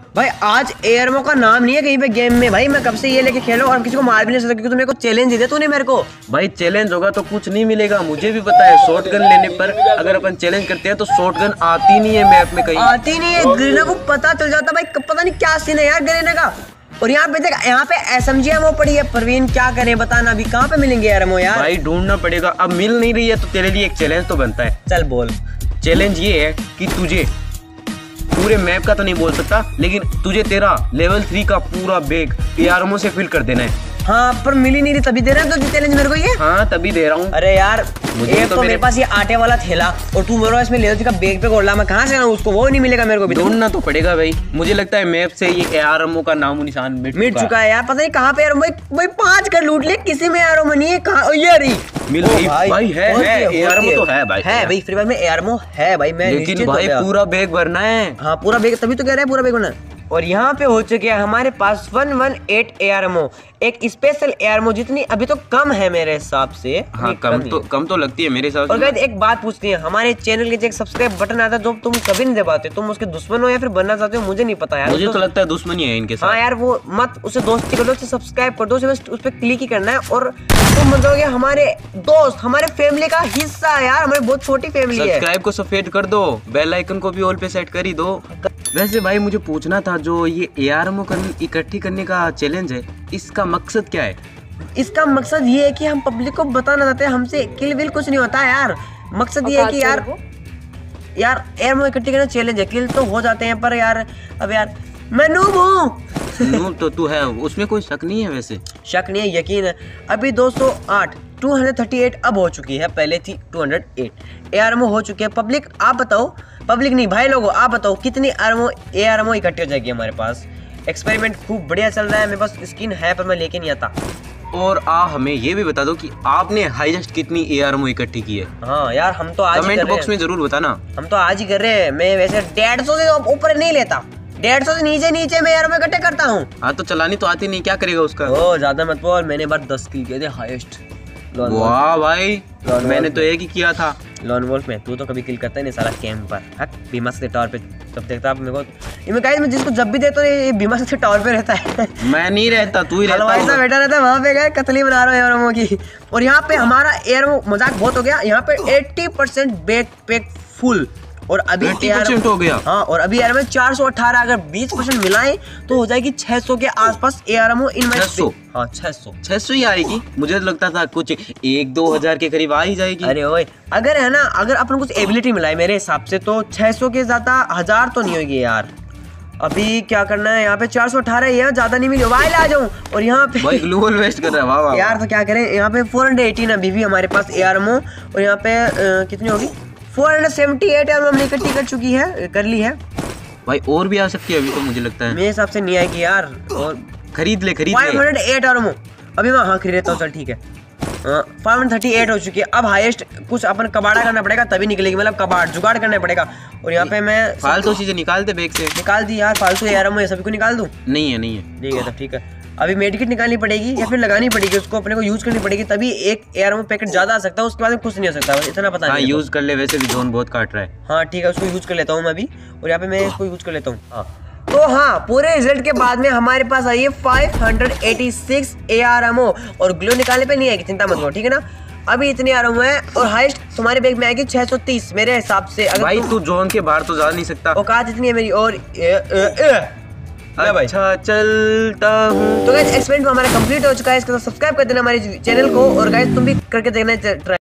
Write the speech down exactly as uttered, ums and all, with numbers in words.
भाई आज एयरमो का नाम नहीं है कहीं पे गेम में। भाई मैं कब से ये लेके खेलो और किसी को मार भी नहीं सकता क्योंकि तुमने को चैलेंज दिया तूने मेरे को। भाई चैलेंज होगा तो कुछ नहीं मिलेगा, मुझे भी पता है। शॉटगन लेने पर अगर अपन चैलेंज करते हैं तो शॉटगन आती नहीं है मैप में, कहीं आती नहीं है। गरीना को पता चल जाता भाई, पता नहीं क्या सीन है यार गरीना का। और यहाँ पे देख, यहाँ पे एसएमजी वो पड़ी है। परवीन क्या करें बताना, अभी कहाँ पे मिलेंगे एयरमो यार? भाई ढूंढना पड़ेगा, अब मिल नहीं रही है तो तेरे लिए एक चैलेंज तो बनता है। चल बोल। चैलेंज ये है कि तुझे पूरे मैप का तो नहीं बोल सकता, लेकिन तुझे तेरा लेवल थ्री का पूरा बैग एआरएमओ से फिल कर देना है। हाँ पर मिली नहीं रही, तभी दे रहा है तो चैलेंज मेरे को ये। हाँ तभी दे रहा हूँ। अरे यार मुझे एक तो, तो मेरे मेरे पास ये आटे वाला थैला और तू मेरे इसमें ले का बैग पे गोला, मैं कहाँ से लाऊं उसको? वो नहीं मिलेगा मेरे को भी। ढूंढना तो पड़ेगा भाई, मुझे लगता है मैप से ये एआरएमओ का नामो निशान मिट मिट चुका है यार। पता नहीं कहाँ पे एआरएमओ। भाई पांच कर लूट ले, किसी में एआरएमओ नहीं है। कहाँ ये रही मिल गई भाई। है है एआरएमओ तो है भाई। है भाई फ्री फायर में एआरएमओ है भाई। मैं लेकिन भाई पूरा बैग भरना है। हाँ पूरा बैग, तभी तो कह रहे हैं पूरा बैग भरना है। और यहाँ पे हो चुके हैं हमारे पास वन वन एट एआरएमओ, एक स्पेशल एआरएमओ जितनी अभी तो कम है मेरे हिसाब से। हाँ कम तो कम तो लगती है मेरे हिसाब से। और गाइस एक बात पूछती है, हमारे चैनल के एक सब्सक्राइब बटन आता है जो तुम कभी नहीं दबाते, तुम उसके दुश्मन हो या फिर बनना चाहते हो मुझे नहीं पता यार। मुझे तो लगता है दुश्मनी है इनके साथ। हाँ यार वो मत, उसे दोस्ती कर दो, उसे सब्सक्राइब कर दो, उसे बस उस पर क्लिक ही करना है और तुम बन जाओगे हमारे दोस्त, हमारे फैमिली का हिस्सा यार। हमारी बहुत छोटी फैमिली है। सब्सक्राइब को सफेद कर दो, बेल आइकन को भी ऑल पे सेट कर ही दो। वैसे भाई मुझे पूछना था, जो ये एआरएमओ इकट्ठी करने का चैलेंज है, इसका मकसद क्या है? इसका मकसद ये है कि हम पब्लिक को बताना चाहते हैं हमसे किल विल कुछ नहीं होता यार। मकसद ये है कि यार यार एयरमो इकट्ठी करना चैलेंज है। किल तो हो जाते हैं पर यार अब यार मैं नूब हूँ। नूब तो तू है, उसमें कोई शक नहीं है। वैसे शक नहीं है, यकीन है। अभी दो सौ आठ दो सौ अड़तीस अब हो चुकी है, पहले थी दो सौ आठ एआरएमओ हो चुके हैं। पब्लिक आप बताओ, पब्लिक नहीं भाई लोगों आप बताओ कितनी एआरएमओ एआरएमओ इकट्ठी हो जाएगी हमारे पास? एक्सपेरिमेंट खूब बढ़िया चल रहा है, मेरे पास स्किन है पर मैं लेके नहीं आता। और आ हमें ये भी बता दो कि आपने हाईएस्ट कितनी एआरएमओ इकट्ठी की है। हाँ यार हम तो आज कमेंट बॉक्स में जरूर बताना। हम तो आज ही कर रहे हैं। मैं वैसे डेढ़ सौ से ऊपर नहीं लेता, डेढ़ सौ से नीचे नीचे मैं एआरएमओ इकट्ठे करता हूँ। हाँ तो चलानी तो आती नहीं, क्या करेगा उसका? ओ ज्यादा मत बोल, मैंने बार दस किल किए थे हाईएस्ट। वाह भाई मैंने तो एक ही किया था लॉन वोल्फ में। तू तो कभी किल करता है नहीं साला कैंपर। हक बीमा से टावर पे जब देखता मेरे को, ये गाइस मैं जिसको जब भी देता हूं ये बीमा से टावर पे रहता है। मैं नहीं रहता, तू ही रहता है। ऐसा बैठा रहता है वहां पे, गए कतली बना रहा हूं एयरमो की। और यहाँ पे हमारा एयरमो मजाक बहुत हो गया। यहाँ पे अस्सी परसेंट बैक पैक फुल और अभी अस्सी परसेंट हो गया। हाँ और अभी एआरएमओ चार सौ अठारह, अगर बीस परसेंट मिलाएं तो हो जाएगी छह सौ के आसपास एआरएमओ इन माय। हाँ छह सौ छह सौ ही आएगी। मुझे तो लगता था कुछ एक दो हजार के करीब आ ही जाएगी। अरे ओए अगर है ना, अगर अपन कुछ एबिलिटी मिलाए मेरे हिसाब से तो छह सौ के ज्यादा हजार तो नहीं होगी यार। अभी क्या करना है, यहाँ पे चार सौ अठारह है, ज्यादा नहीं मिली वाइल आ जाऊं। और यहाँ पे भाई ग्लोबल वेस्ट कर रहा है। वाह वाह यार तो क्या करें, यहाँ पे चार सौ अठारह अभी भी हमारे पास एआरएमओ। और यहाँ पे आ, कितनी होगी चार सौ अठहत्तर हमने इकट्ठी कर चुकी है, कर ली है भाई। और भी आ सकती है अभी तो मुझे लगता है। मेरे हिसाब से नहीं आएगी यार। और खरीद ले खरीद ले। पाँच सौ आठ एआरएमओ अभी मैं हाँ खरीद लेता हूँ। चल ठीक है, पाँच सौ अड़तीस हो चुकी है। अब हाईएस्ट कुछ अपन कबाड़ा करना पड़ेगा तभी निकलेगी, मतलब कबाड़ जुगाड़ करना पड़ेगा। और यहाँ पे मैं फालतू चीजें निकालते बैग से। निकाल दी यार फालतू एआरएमओ, सभी को निकाल दूं? नहीं है नहीं है ठीक है तब ठीक है। अभी मेडिकेट निकालनी पड़ेगी या फिर लगानी पड़ेगी, उसको अपने को यूज करनी पड़ेगी, तभी एक एआरएमओ पैकेट ज्यादा आ सकता है। उसके बाद में कुछ नहीं हो सकता, इतना पता नहीं। नहीं। यूज कर ले, वैसे भी जोन बहुत काट रहा है। हाँ ठीक है, उसको यूज कर लेता हूँ मैं अभी। और यहाँ पे मैं इसको यूज कर लेता हूँ। हाँ तो हाँ पूरे रिजल्ट के बाद में हमारे पास आई है पाँच सौ छियासी एआरएमओ और ग्लो निकालने पे नहीं आएगी, चिंता मत करो ठीक है ना। अभी इतने एआरएमओ है और हाईएस्ट तुम्हारे बैग में आएगी छह सौ तीस मेरे हिसाब से। अगर भाई तू जोन के बाहर तो जा नहीं सकता। औकात इतनी है मेरी। और ए, ए, ए, अच्छा चलता हूँ। तो गाइस एक्सपेरिमेंट हमारा कंप्लीट हो चुका है। इसके साथ सब्सक्राइब कर देना हमारे चैनल को और गाइस तुम भी करके देखना ट्राई।